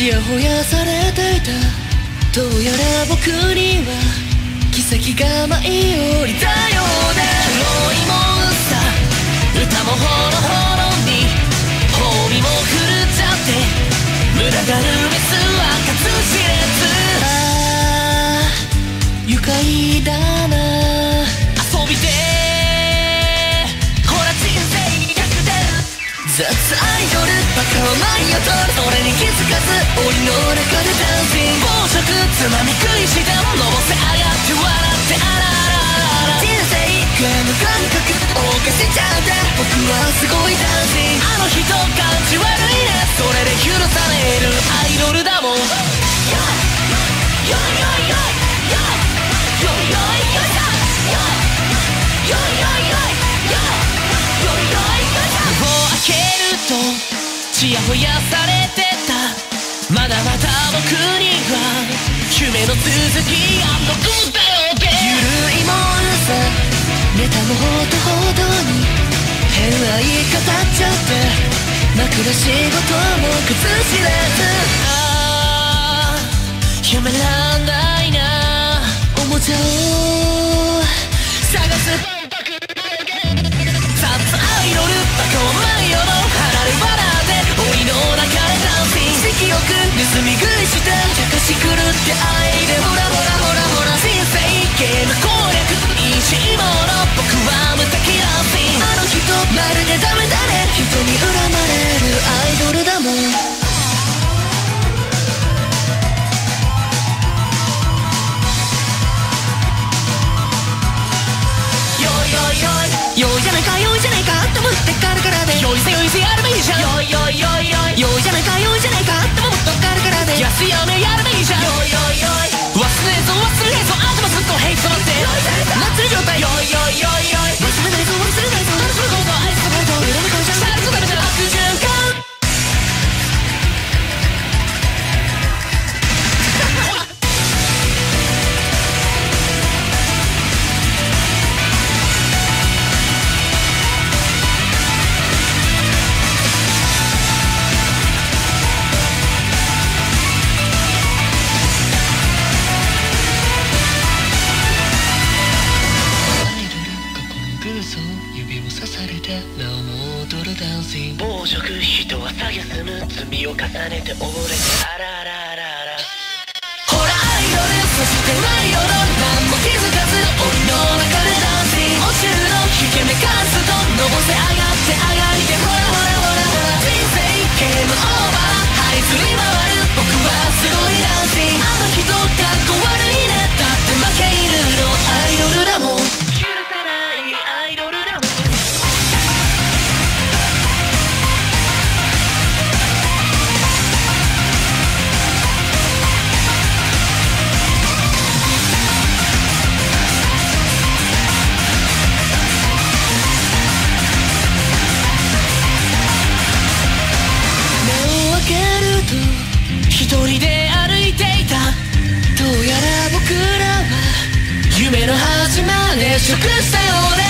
ちやほやされていた。どうやら僕には奇跡が舞い降りたようで、広いもんさ歌もほろほろに褒美も振るっちゃって、群がるミスは数知れず。ああ愉快だな遊びで、ほら人生に逆転。雑アイドルバカは舞い踊る、それに気づかず檻の中でダンシング。暴食つまみ食いしてのぼせ上がって笑ってあらららら。人生ゲーム感覚謳歌しちゃって、僕はすごいダンシング。あの人感じ悪いね、それで許されるアイドルだもん。よいよいよいよいよいよいよいよいよいよいよいよいよいよいよいよを開けるとちやほやされてた。まだまだ僕には夢の続きが残ったよって。ゆるいもんさネタもほどほどに変愛語っちゃって、枕仕事も崩しれず。ああやめらんないなおもちゃを探す。雑アイドルバカを舞い踊る、離れ離れて檻の中でダンシング。色よく盗み食いして茶化し狂って愛でほらほらほらほら。人生ゲーム攻略いいしいもの、僕は無敵ダンシング。あの人まるでダメだね、人に恨まれるアイドルだもん。よいじゃないかよいじゃないかと思ってカラカラで、よいせよいせやればいいじゃん。よいよいよいよいよいじゃないかよいじゃないかと思ってカラカラで、安いやめやればいいじゃん。よいよいよい忘れぞ忘れぞ頭ずっとヘイトなって祭り状態。よいよいよいよい忘れないぞ忘れないぞ楽しむこと愛すること裏の会社シャルと食べて悪循環。指を刺されてなおも踊るダンシング。暴食人は蔑む罪を重ねて溺れてあらららら。ほらアイドルそして舞い踊る、何も気づかず檻の中でダンシング。落ちるの引け目かすとのぼせ上がって上がりでほらほらほらほら。人生ゲームオーバー這いずり回る、僕はすごいダンシング。あの人かっこ悪いね、だって負け犬のアイドルだもん。一人で歩いていた。どうやら僕らは夢の始まりで食したようで。